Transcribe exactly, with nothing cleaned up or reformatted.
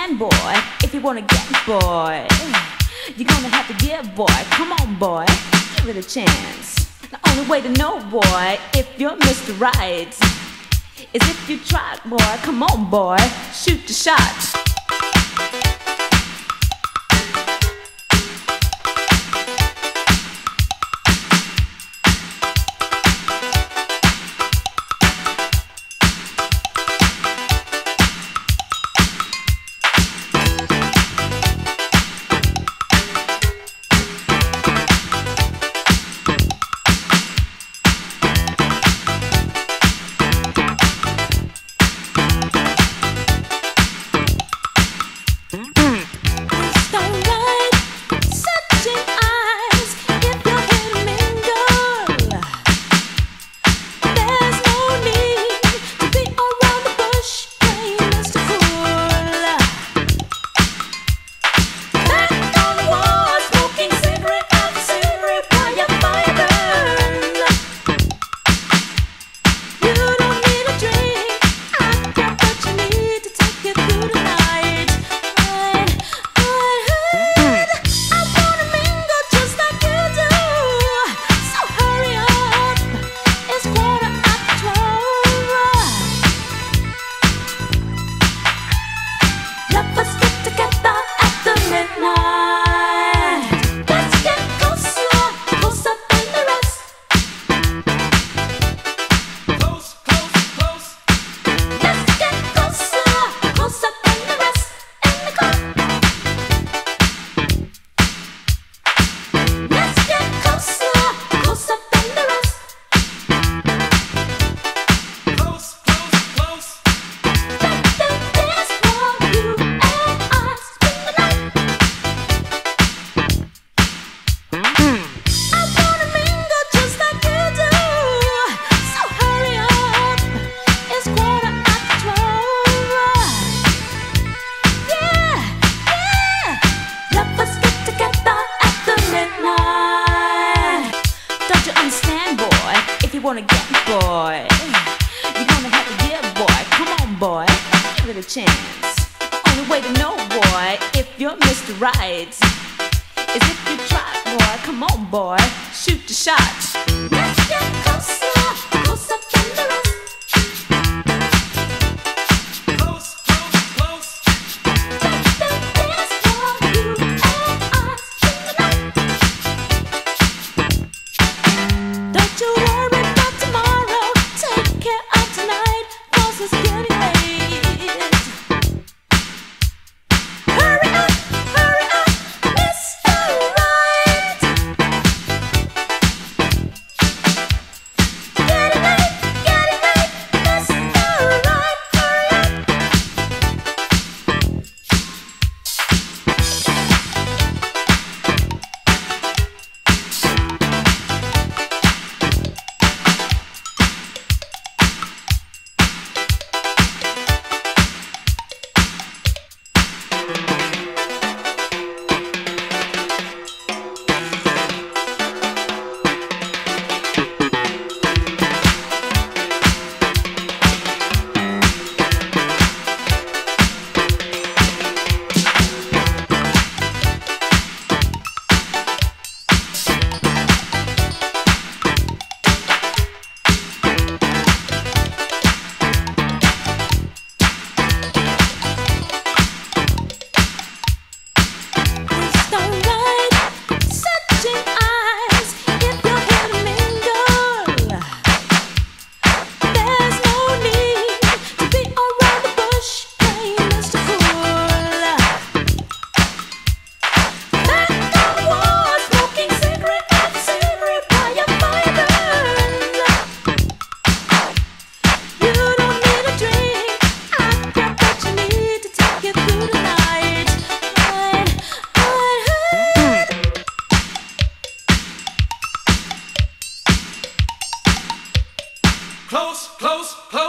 understand, boy, if you wanna get, boy, you're gonna have to give, boy. Come on, boy, give it a chance. The only way to know, boy, if you're Mister Right is if you try, boy. Come on, boy, shoot the shot. Wanna get, boy, you're gonna have to give, boy. Come on, boy, give it a chance. Only way to know, boy, if you're Mister Right is if you try, boy. Come on, boy, shoot the shot. Let's get closer, closer than the rest. Close, close, close. Let the dance for you and us tonight. Don't you worry. Close, close, close.